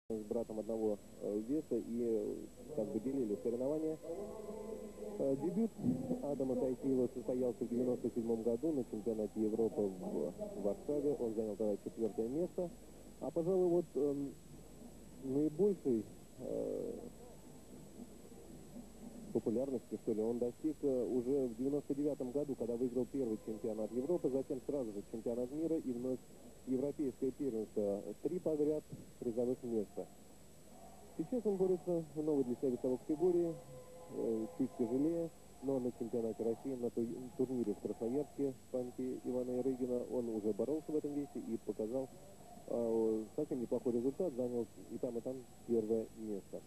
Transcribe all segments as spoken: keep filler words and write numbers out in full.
с братом одного э, веса и э, как бы делили соревнования. Э, дебют Адама Тайтиева состоялся в девяносто седьмом году на чемпионате Европы в Варшаве. Он занял тогда четвертое место. А, пожалуй, вот э, наибольшей э, популярности, что ли, он достиг э, уже в девяносто девятом году, когда выиграл первый чемпионат Европы, затем сразу же чемпионат мира и вновь европейское первенство. Три подряд призовых места. Сейчас он борется в новой для себя весовой категории, э, чуть тяжелее, но на чемпионате России, на турнире в Красноярске в памяти Ивана Ярыгина он уже боролся в этом весе и показал э, совсем неплохой результат, занял и там, и там первое место.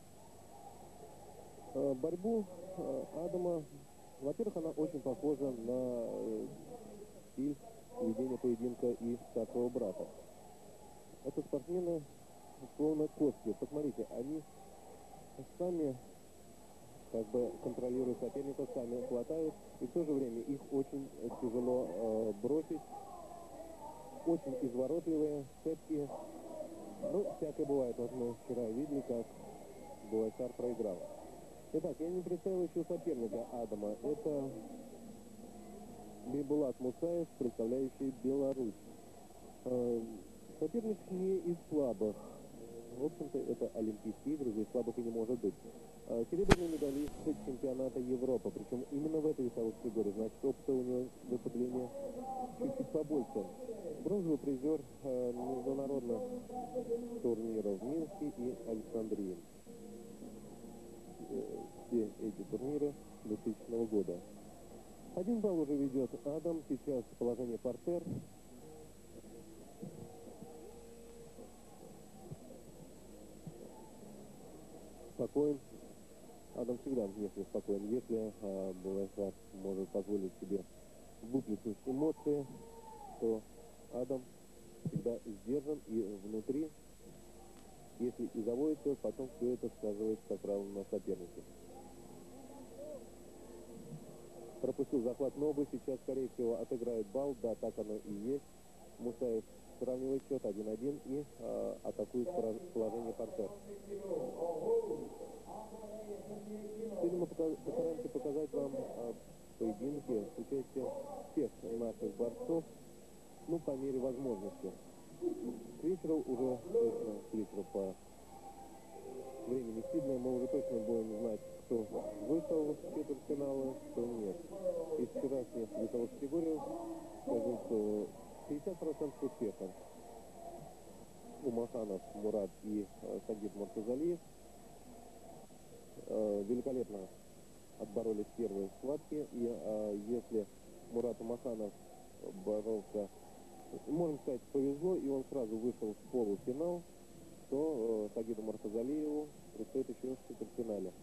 Э, борьбу э, Адама, во-первых, она очень похожа на э, стиль ведения поединка и старшего брата. Это спортсмены словно кошки. Посмотрите, они сами как бы контролируют соперника, сами хватают, и в то же время их очень тяжело э, бросить. Очень изворотливые, цепкие. Ну, всякое бывает. Вот мы вчера видели, как Буайсар проиграл. Итак, я не представил еще соперника Адама. Это Бибулат Мусаев, представляющий Беларусь. Э, соперник не из слабых. В общем-то, это Олимпийские игры, здесь слабых и не может быть. Э, серебряный медалист чемпионата Европы, причем именно в этой весовой категории, значит, опыта у него выступления чуть-чуть побольше. Бронзовый призер э, международных турниров в Минске и Александрии. Э, все эти турниры двухтысячного года. Один балл уже ведет Адам, сейчас положение партер. Спокоен. Адам всегда внешне спокоен. Если э, Буайсар может позволить себе выплеснуть эмоции, то Адам всегда сдержан и внутри. Если и заводится, потом все это сказывается, как правило, на сопернике. Пропустил захват ногу, сейчас, скорее всего, отыграет балл. Да, так оно и есть. Мусаев сравнивает счет один-один и э, атакует положение партер. Сегодня мы постараемся показать вам э, поединки с участием всех наших борцов, ну, по мере возможности. К вечеру уже, точно, к вечеру по времени Сиднея мы уже точно будем знать, кто вышел в четвертьфиналы, кто нет. Из вчерашних весовых категорий скажу, что пятьдесят процентов успеха. Умаханов Мурат и э, Сагид Муртазалиев э, великолепно отборолись в первой схватке. И э, если Мурат Умаханов боролся, можно сказать, повезло, и он сразу вышел в полуфинал, то э, Сагиду Муртазалиеву предстоит еще в четвертьфинале.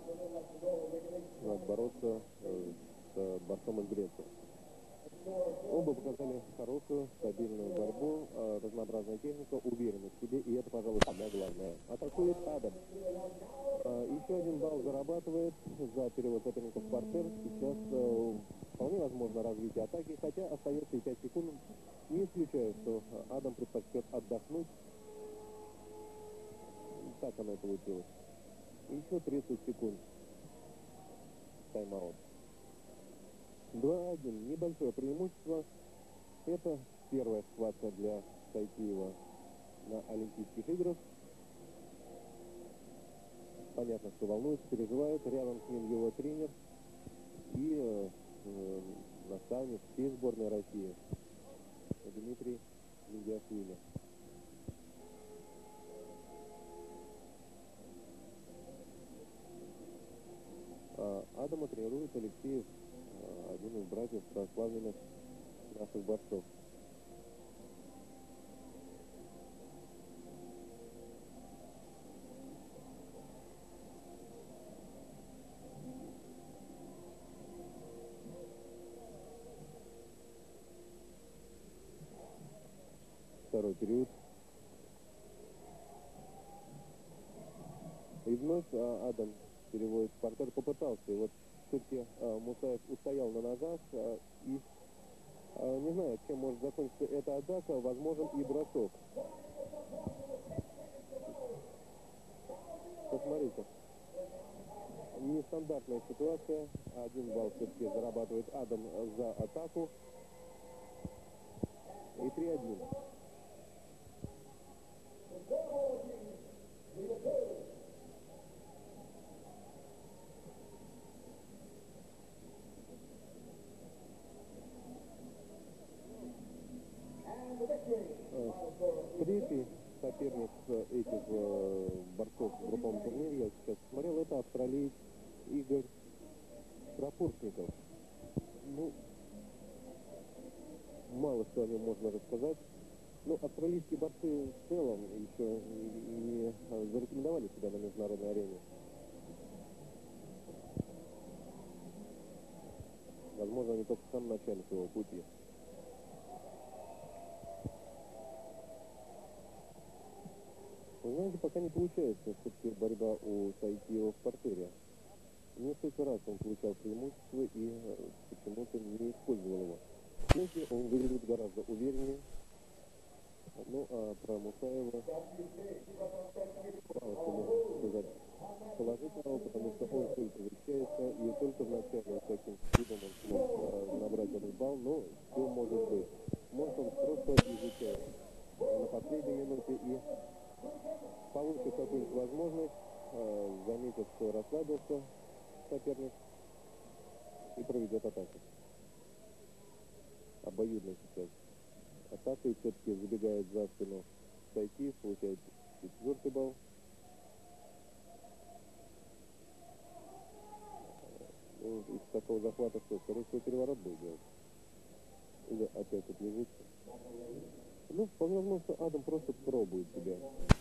Надо бороться э, с борцом из Греции. Оба показали хорошую, стабильную борьбу, э, разнообразная техника, уверенность в себе, и это, пожалуй, самое главное. Атакует Адам. Э, еще один балл зарабатывает за перевод соперника в партер. Сейчас э, вполне возможно развитие атаки, хотя остается и пять секунд. Не исключаю, что Адам предпочтет отдохнуть. Так оно и получилось. Еще тридцать секунд. Тайм-аут. два-один. Небольшое преимущество. Это первая схватка для Тайтиева на Олимпийских играх. Понятно, что волнуется, переживает. Рядом с ним его тренер и э, э, наставник всей сборной России Дмитрий Медиашвили. Адама тренирует Алексеев, один из братьев прославленных наших борцов. Второй период. И вновь а, Адам переводит в партер, попытался. И вот все-таки а, Мусаев устоял на ногах. А, и а, не знаю, чем может закончиться эта атака. Возможен и бросок. Стандартная ситуация. Один балл все-таки зарабатывает Адам за атаку. И три один. Третий соперник этих э, борцов в групповом турнире, я сейчас смотрел, это австралиец Игорь Пропоршников. Ну, мало что о нем можно рассказать. Ну, австралийские борцы в целом еще не зарекомендовали себя на международной арене. Возможно, они только в самом начале своего пути. Вы знаете, пока не получается все-таки борьба у Сайтиева в партере. Несколько раз он получал преимущество и почему-то не использовал его. Если он выглядит гораздо увереннее. Ну, а про Мусаева мало что можно сказать положительного, потому что он только вращается, и только в начале таким чудом он смог а, набрать этот балл, но все может быть. Может, он просто изучает на последней минуте и получит какую-нибудь возможность, а, заметит, что расслабился соперник и проведет атаку. Обоюдно сейчас. Атака и все-таки забегает за спину Сайтиев, получает четвертый балл. Ну, из такого захвата что, скорее всего, переворот будет делать. Или опять отлежится. Ну, вполне возможно, что Адам просто пробует себя.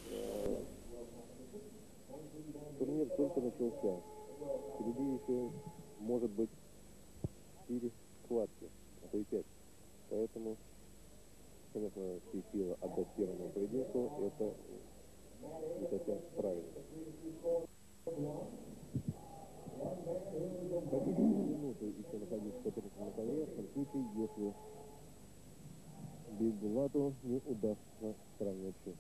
Турнир только начался. Впереди еще может быть четыре схватки, а то и пять. Поэтому, конечно, все силы отдать первому поединку, это не совсем правильно. Хотите минуту еще находиться соперником на ковре, в том случае, если Бейбулату не удастся сравнять счет.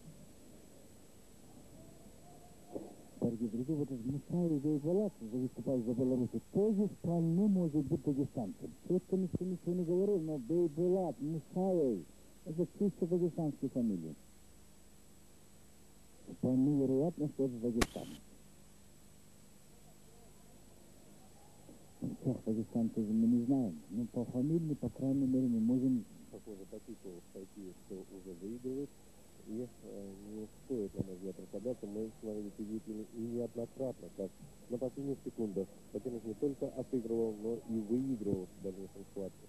Дорогие друзья, вот этот Мусаев и Бейбулат, выступая за Беларусь, тоже вполне может быть дагестанцем. Четко никто ничего не говорил, но Бейбулат, Мусаев, это чисто дагестанские фамилии. Вполне вероятно, что это Дагестан. Всех дагестанцев мы не знаем, но по фамилии, по крайней мере, мы можем... Похоже, по титулу Сайтиев, что уже выигрывает. И э, не стоит, на мой взгляд, расслабляться. Мы с вами свидетелями и неоднократно, как на последних секундах соперник не только отыгрывал, но и выигрывал в дальнейшем схватке.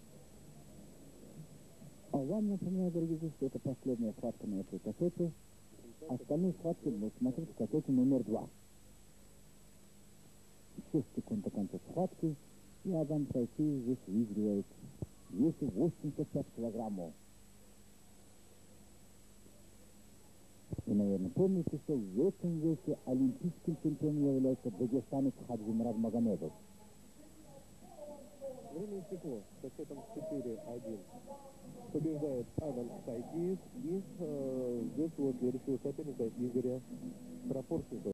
А вам напоминаю, дорогие друзья, что это последняя схватка на этой кассете. Остальные схватки будут смотреть в кассете номер два. шесть секунд до конца схватки, и Адам Сайтиев здесь выигрывает весе восемьдесят пять килограммов. Вы, наверное, помните, что в этом весе олимпийским чемпионом является дагестанец Хаджимурад Магомедов. Время истекло. Со счетом четыре один побеждает Адам Сайтиев и э, ждет своего следующего соперника Игоря Пропоршникова.